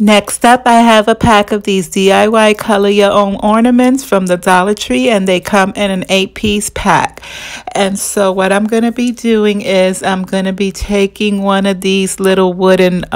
Next up, I have a pack of these DIY color your own ornaments from the Dollar Tree, and they come in an 8-piece pack. And so what I'm going to be doing is I'm going to be taking one of these little wooden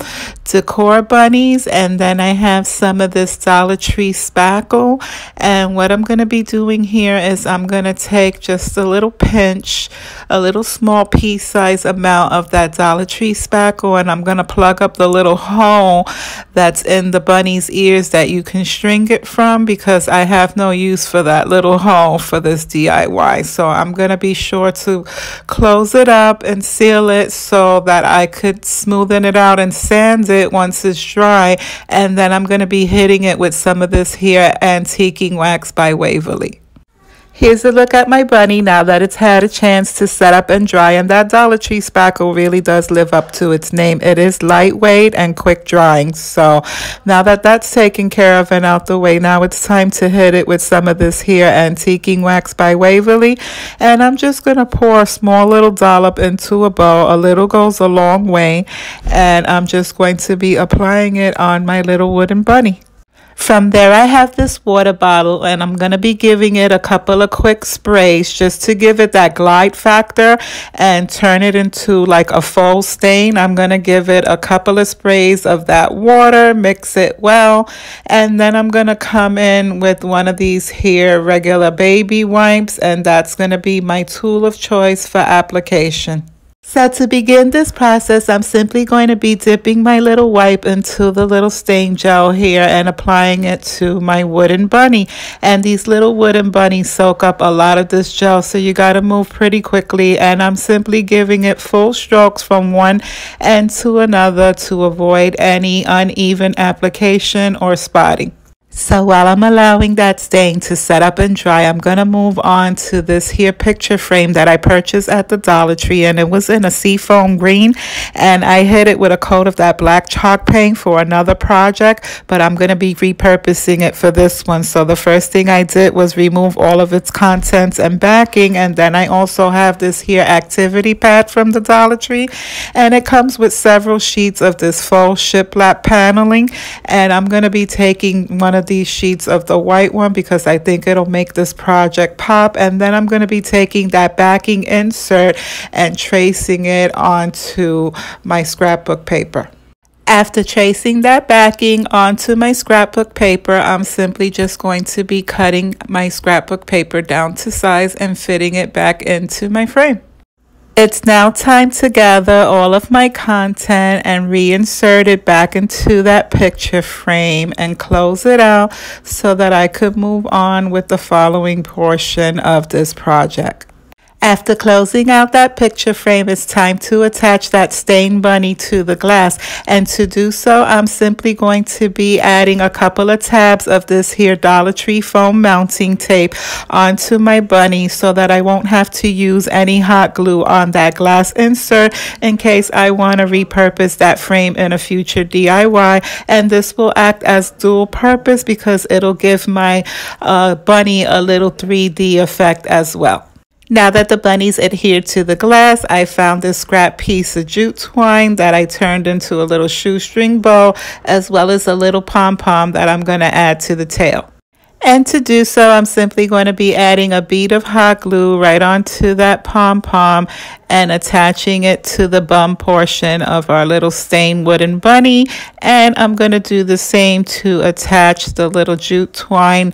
decor bunnies, and then I have some of this Dollar Tree spackle. And what I'm going to be doing here is I'm going to take just a little pinch, a little small piece size amount of that Dollar Tree spackle, and I'm going to plug up the little hole that's in the bunny's ears that you can string it from, because I have no use for that little hole for this DIY. So I'm going to be sure to close it up and seal it so that I could smoothen it out and sand it once it's dry. And then I'm going to be hitting it with some of this here Antiquing Wax by Waverly. Here's a look at my bunny now that it's had a chance to set up and dry, and that Dollar Tree spackle really does live up to its name. It is lightweight and quick drying. So now that that's taken care of and out the way, now it's time to hit it with some of this here Antiquing Wax by Waverly. And I'm just going to pour a small little dollop into a bowl. A little goes a long way, and I'm just going to be applying it on my little wooden bunny. From there, I have this water bottle, and I'm going to be giving it a couple of quick sprays just to give it that glide factor and turn it into like a full stain. I'm going to give it a couple of sprays of that water, mix it well, and then I'm going to come in with one of these here regular baby wipes, and that's going to be my tool of choice for application. So to begin this process, I'm simply going to be dipping my little wipe into the little stain gel here and applying it to my wooden bunny. And these little wooden bunnies soak up a lot of this gel, so you got to move pretty quickly. And I'm simply giving it full strokes from one end to another to avoid any uneven application or spotting. So while I'm allowing that stain to set up and dry, I'm going to move on to this here picture frame that I purchased at the Dollar Tree, and it was in a seafoam green, and I hit it with a coat of that black chalk paint for another project, but I'm going to be repurposing it for this one. So the first thing I did was remove all of its contents and backing, and then I also have this here activity pad from the Dollar Tree, and it comes with several sheets of this faux shiplap paneling, and I'm going to be taking one of these sheets of the white one because I think it'll make this project pop, and then I'm going to be taking that backing insert and tracing it onto my scrapbook paper. After tracing that backing onto my scrapbook paper, I'm simply just going to be cutting my scrapbook paper down to size and fitting it back into my frame. It's now time to gather all of my content and reinsert it back into that picture frame and close it out so that I could move on with the following portion of this project. After closing out that picture frame, it's time to attach that stain bunny to the glass. And to do so, I'm simply going to be adding a couple of tabs of this here Dollar Tree foam mounting tape onto my bunny so that I won't have to use any hot glue on that glass insert in case I want to repurpose that frame in a future DIY. And this will act as dual purpose because it'll give my bunny a little 3D effect as well. Now that the bunnies adhered to the glass, I found this scrap piece of jute twine that I turned into a little shoestring bow, as well as a little pom-pom that I'm going to add to the tail. And to do so, I'm simply going to be adding a bead of hot glue right onto that pom-pom and attaching it to the bum portion of our little stained wooden bunny. And I'm going to do the same to attach the little jute twine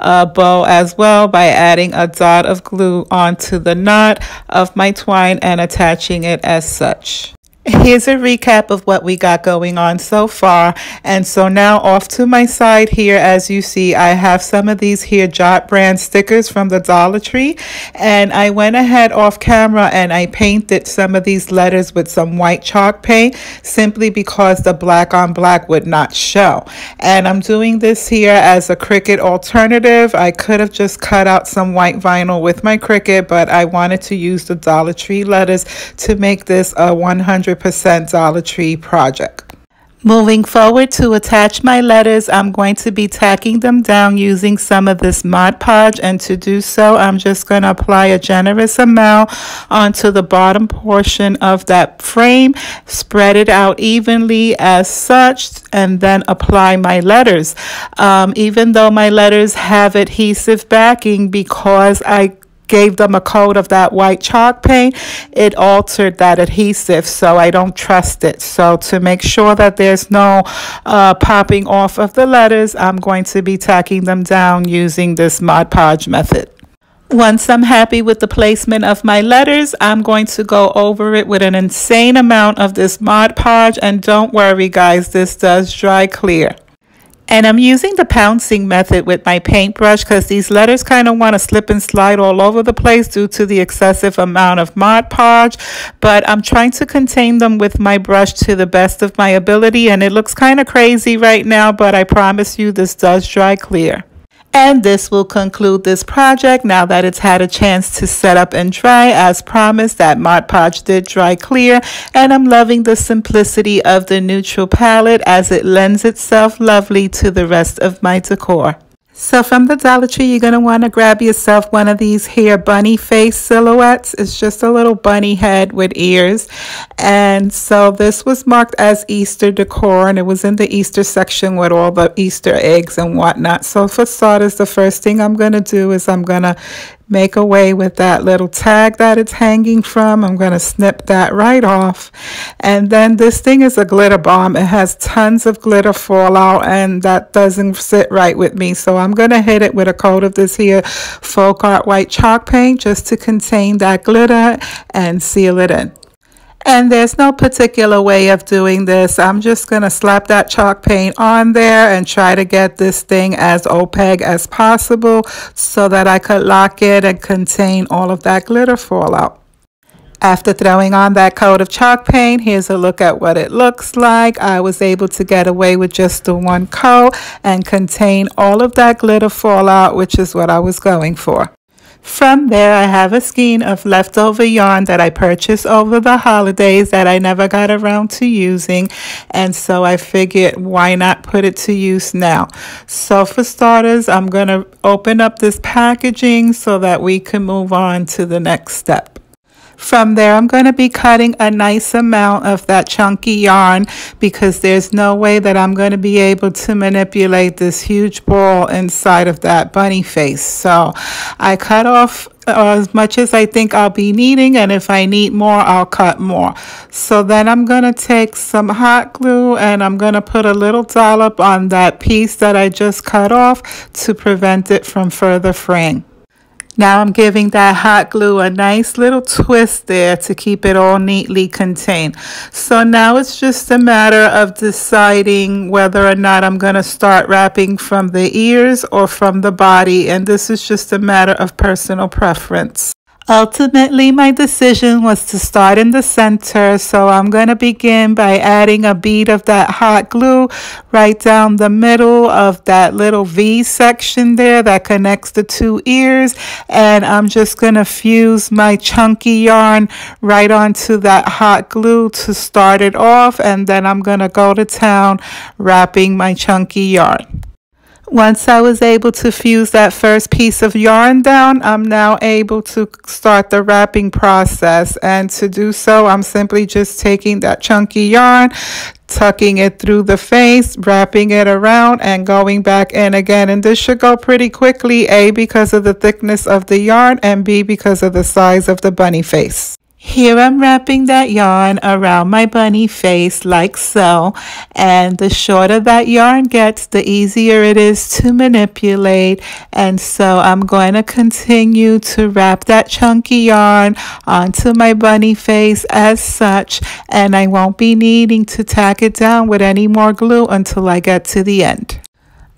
bow as well by adding a dot of glue onto the knot of my twine and attaching it as such. Here's a recap of what we got going on so far. And so now off to my side here, as you see, I have some of these here Jot brand stickers from the Dollar Tree. And I went ahead off camera and I painted some of these letters with some white chalk paint simply because the black on black would not show. And I'm doing this here as a Cricut alternative. I could have just cut out some white vinyl with my Cricut, but I wanted to use the Dollar Tree letters to make this a 100% Dollar Tree project. Moving forward to attach my letters, I'm going to be tacking them down using some of this Mod Podge, and to do so, I'm just going to apply a generous amount onto the bottom portion of that frame, spread it out evenly as such, and then apply my letters. Even though my letters have adhesive backing, because I gave them a coat of that white chalk paint, it altered that adhesive, so I don't trust it. So to make sure that there's no popping off of the letters, I'm going to be tacking them down using this Mod Podge method. Once I'm happy with the placement of my letters, I'm going to go over it with an insane amount of this Mod Podge, and don't worry guys, this does dry clear. And I'm using the pouncing method with my paintbrush because these letters kind of want to slip and slide all over the place due to the excessive amount of Mod Podge. But I'm trying to contain them with my brush to the best of my ability. And it looks kind of crazy right now, but I promise you this does dry clear. And this will conclude this project now that it's had a chance to set up and dry. As promised, that Mod Podge did dry clear, and I'm loving the simplicity of the neutral palette as it lends itself lovely to the rest of my decor. So from the Dollar Tree, you're going to want to grab yourself one of these here bunny face silhouettes. It's just a little bunny head with ears. And so this was marked as Easter decor, and it was in the Easter section with all the Easter eggs and whatnot. So for starters, the first thing I'm going to do is I'm going to make away with that little tag that it's hanging from. I'm going to snip that right off. And then this thing is a glitter bomb. It has tons of glitter fallout, and that doesn't sit right with me. So I'm going to hit it with a coat of this here Folk Art white chalk paint just to contain that glitter and seal it in. And there's no particular way of doing this. I'm just going to slap that chalk paint on there and try to get this thing as opaque as possible so that I could lock it and contain all of that glitter fallout. After throwing on that coat of chalk paint, here's a look at what it looks like. I was able to get away with just the one coat and contain all of that glitter fallout, which is what I was going for. From there, I have a skein of leftover yarn that I purchased over the holidays that I never got around to using, and so I figured why not put it to use now. So for starters, I'm going to open up this packaging so that we can move on to the next step. From there, I'm going to be cutting a nice amount of that chunky yarn because there's no way that I'm going to be able to manipulate this huge ball inside of that bunny face. So I cut off as much as I think I'll be needing, and if I need more, I'll cut more. So then I'm going to take some hot glue and I'm going to put a little dollop on that piece that I just cut off to prevent it from further fraying. Now I'm giving that hot glue a nice little twist there to keep it all neatly contained. So now it's just a matter of deciding whether or not I'm going to start wrapping from the ears or from the body, and this is just a matter of personal preference. Ultimately, my decision was to start in the center, so I'm going to begin by adding a bead of that hot glue right down the middle of that little V section there that connects the two ears, and I'm just going to fuse my chunky yarn right onto that hot glue to start it off, and then I'm going to go to town wrapping my chunky yarn. Once I was able to fuse that first piece of yarn down, I'm now able to start the wrapping process. And to do so, I'm simply just taking that chunky yarn, tucking it through the face, wrapping it around, and going back in again. And this should go pretty quickly, A, because of the thickness of the yarn, and B, because of the size of the bunny face. Here I'm wrapping that yarn around my bunny face like so, and the shorter that yarn gets, the easier it is to manipulate. And so I'm going to continue to wrap that chunky yarn onto my bunny face as such, and I won't be needing to tack it down with any more glue until I get to the end.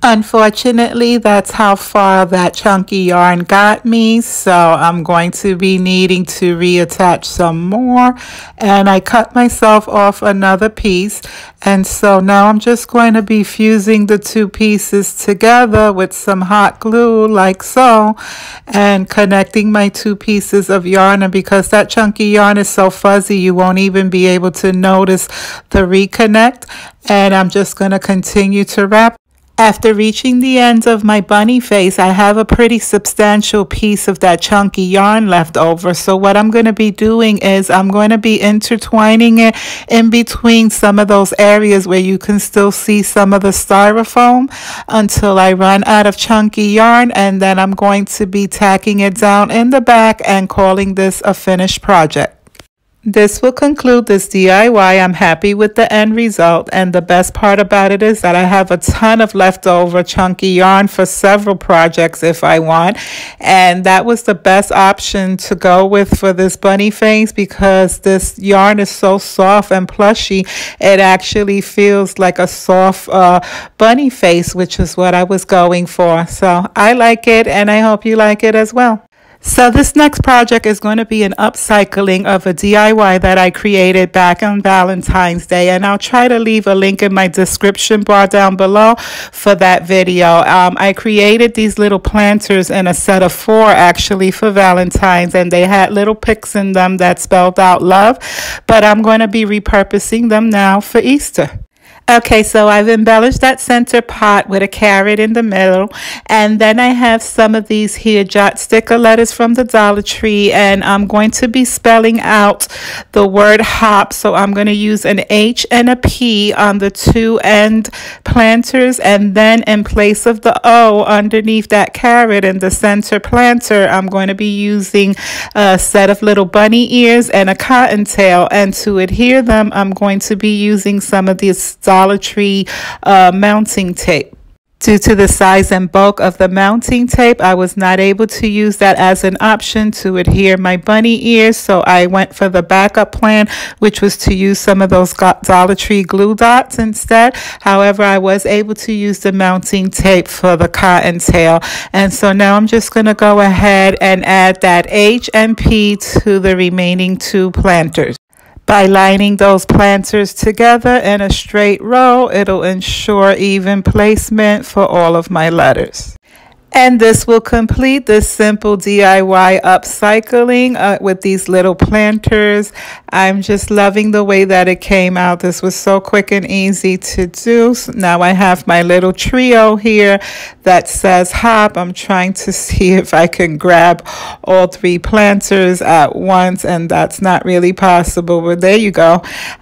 Unfortunately, that's how far that chunky yarn got me, so I'm going to be needing to reattach some more, and I cut myself off another piece, and so now I'm just going to be fusing the two pieces together with some hot glue like so, and connecting my two pieces of yarn. And because that chunky yarn is so fuzzy, you won't even be able to notice the reconnect, and I'm just going to continue to wrap. After reaching the ends of my bunny face, I have a pretty substantial piece of that chunky yarn left over. So what I'm going to be doing is I'm going to be intertwining it in between some of those areas where you can still see some of the styrofoam until I run out of chunky yarn, and then I'm going to be tacking it down in the back and calling this a finished project. This will conclude this DIY. I'm happy with the end result, and the best part about it is that I have a ton of leftover chunky yarn for several projects if I want, and that was the best option to go with for this bunny face because this yarn is so soft and plushy. It actually feels like a soft bunny face, which is what I was going for. So I like it, and I hope you like it as well. So this next project is going to be an upcycling of a DIY that I created back on Valentine's Day, and I'll try to leave a link in my description bar down below for that video. I created these little planters in a set of 4 actually for Valentine's, and they had little pics in them that spelled out love, but I'm going to be repurposing them now for Easter. Okay, so I've embellished that center pot with a carrot in the middle, and then I have some of these here jot sticker letters from the Dollar Tree, and I'm going to be spelling out the word hop. So I'm going to use an H and a P on the 2 end planters, and then in place of the O underneath that carrot in the center planter, I'm going to be using a set of little bunny ears and a cottontail, and to adhere them, I'm going to be using some of these Dollar Tree mounting tape. Due to the size and bulk of the mounting tape, I was not able to use that as an option to adhere my bunny ears, so I went for the backup plan, which was to use some of those Dollar Tree glue dots instead. However, I was able to use the mounting tape for the cottontail, and so now I'm just going to go ahead and add that H and P to the remaining 2 planters. By lining those planters together in a straight row, it'll ensure even placement for all of my letters. And this will complete this simple DIY upcycling with these little planters. I'm just loving the way that it came out. This was so quick and easy to do. So now I have my little trio here that says hop. I'm trying to see if I can grab all 3 planters at once, and that's not really possible, but there you go.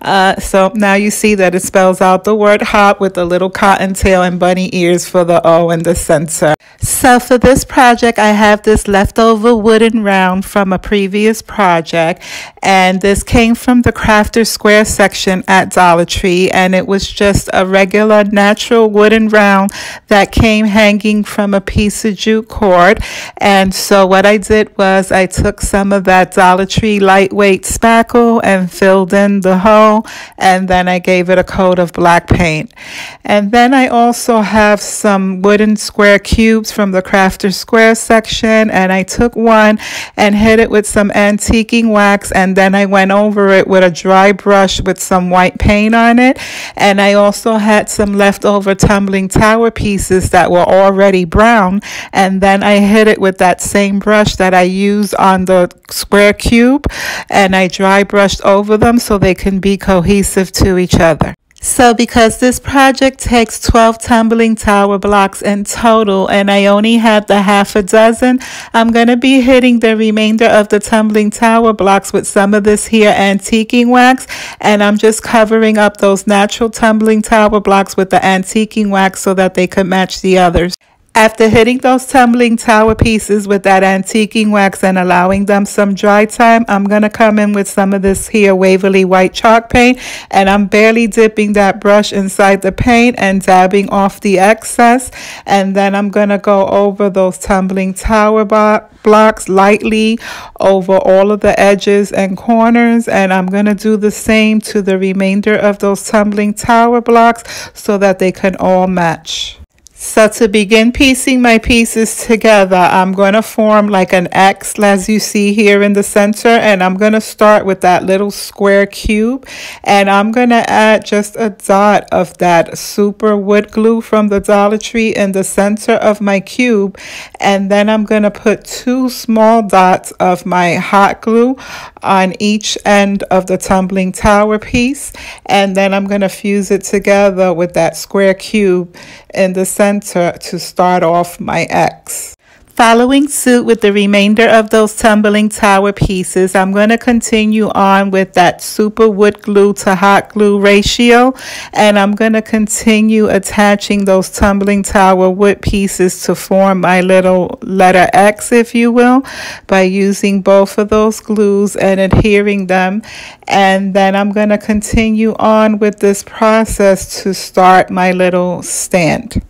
So now you see that it spells out the word hop with the little cottontail and bunny ears for the O in the center. So for this project, I have this leftover wooden round from a previous project, and this came from the Crafter Square section at Dollar Tree, and it was just a regular natural wooden round that came hanging from a piece of jute cord. And so what I did was I took some of that Dollar Tree lightweight spackle and filled in the hole, and then I gave it a coat of black paint. And then I also have some wooden square cubes from the Crafter Square section, and I took one and hit it with some antiquing wax, and then I went over it with a dry brush with some white paint on it. And I also had some leftover tumbling tower pieces that were already brown, and then I hit it with that same brush that I used on the square cube, and I dry brushed over them so they can be cohesive to each other. So because this project takes 12 tumbling tower blocks in total, and I only had the half a dozen, I'm going to be hitting the remainder of the tumbling tower blocks with some of this here antiquing wax, and I'm just covering up those natural tumbling tower blocks with the antiquing wax so that they could match the others. After hitting those tumbling tower pieces with that antiquing wax and allowing them some dry time, I'm going to come in with some of this here Waverly white chalk paint, and I'm barely dipping that brush inside the paint and dabbing off the excess, and then I'm going to go over those tumbling tower blocks lightly over all of the edges and corners, and I'm going to do the same to the remainder of those tumbling tower blocks so that they can all match. So to begin piecing my pieces together, I'm going to form like an X as you see here in the center, and I'm going to start with that little square cube, and I'm going to add just a dot of that super wood glue from the Dollar Tree in the center of my cube, and then I'm going to put 2 small dots of my hot glue on each end of the tumbling tower piece, and then I'm going to fuse it together with that square cube in the center to start off my X. Following suit with the remainder of those tumbling tower pieces, I'm going to continue on with that super wood glue to hot glue ratio, and I'm going to continue attaching those tumbling tower wood pieces to form my little letter X, if you will, by using both of those glues and adhering them. And then I'm going to continue on with this process to start my little stand.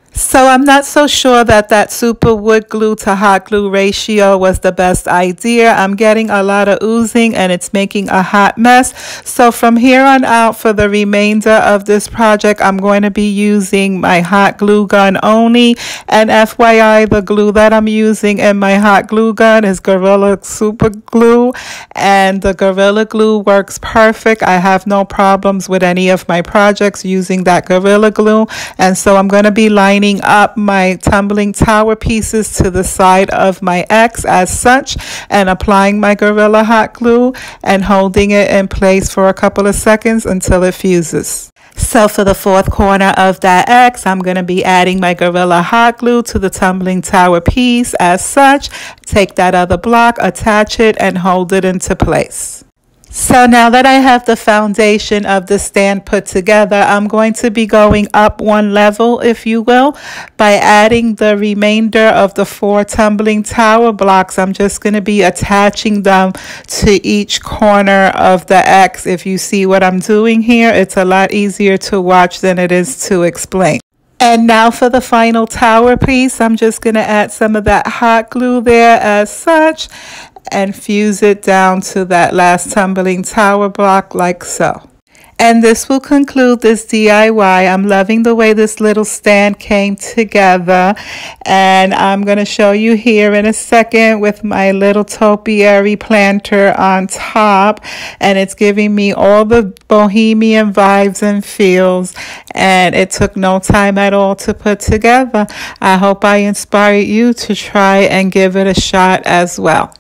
So I'm not so sure that that super wood glue to hot glue ratio was the best idea. I'm getting a lot of oozing and it's making a hot mess. So from here on out, for the remainder of this project, I'm going to be using my hot glue gun only. And FYI, the glue that I'm using in my hot glue gun is Gorilla Super Glue, and the Gorilla Glue works perfect. I have no problems with any of my projects using that Gorilla Glue. And so I'm going to be lining up my tumbling tower pieces to the side of my X as such, and applying my Gorilla hot glue and holding it in place for a couple of seconds until it fuses. So for the 4th corner of that X, I'm going to be adding my Gorilla hot glue to the tumbling tower piece as such. Take that other block, attach it, and hold it into place. So now that I have the foundation of the stand put together, I'm going to be going up 1 level, if you will, by adding the remainder of the 4 tumbling tower blocks. I'm just going to be attaching them to each corner of the X. If you see what I'm doing here, it's a lot easier to watch than it is to explain. And now for the final tower piece, I'm just going to add some of that hot glue there as such, and fuse it down to that last tumbling tower block like so. And this will conclude this DIY. I'm loving the way this little stand came together, and I'm going to show you here in a second with my little topiary planter on top, and it's giving me all the bohemian vibes and feels, and it took no time at all to put together. I hope I inspired you to try and give it a shot as well.